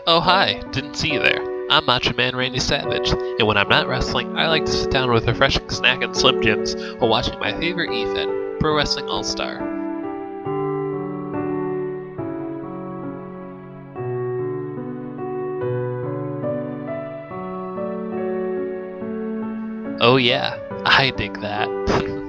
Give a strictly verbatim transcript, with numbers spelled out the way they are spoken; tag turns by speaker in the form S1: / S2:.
S1: Oh hi, didn't see you there. I'm Macho Man Randy Savage, and when I'm not wrestling, I like to sit down with a refreshing snack and Slim Jims while watching my favorite E F E D, Pro Wrestling All-Star. Oh yeah, I dig that.